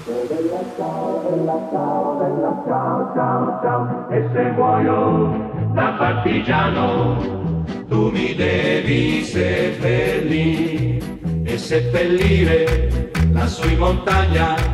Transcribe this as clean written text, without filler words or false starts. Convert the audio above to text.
bella ciao, bella ciao, ciao, ciao. E se muoio da partigiano, tu mi devi seppellire e seppellire lassù in montagna